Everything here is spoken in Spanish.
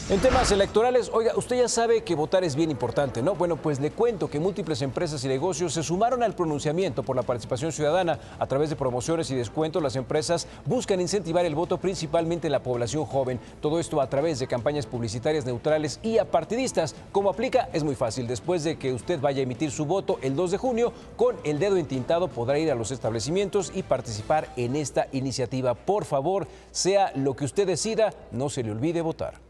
En temas electorales, oiga, usted ya sabe que votar es bien importante, ¿no? Bueno, pues le cuento que múltiples empresas y negocios se sumaron al pronunciamiento por la participación ciudadana. A través de promociones y descuentos, las empresas buscan incentivar el voto principalmente en la población joven. Todo esto a través de campañas publicitarias neutrales y apartidistas. ¿Cómo aplica? Es muy fácil. Después de que usted vaya a emitir su voto el 2 de junio, con el dedo entintado podrá ir a los establecimientos y participar en esta iniciativa. Por favor, sea lo que usted decida, no se le olvide votar.